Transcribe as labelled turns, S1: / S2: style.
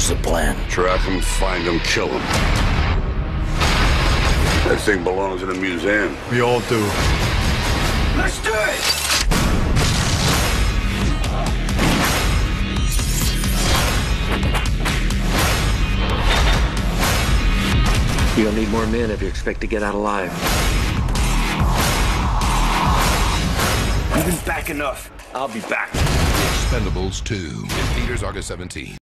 S1: was the plan?
S2: Track him, find him, kill him. That thing belongs in a museum.
S3: We all do.
S2: Let's do it!
S1: You'll need more men if you expect to get out alive.
S2: You've been back enough. I'll be back.
S4: Expendables 2 in theaters August 17th.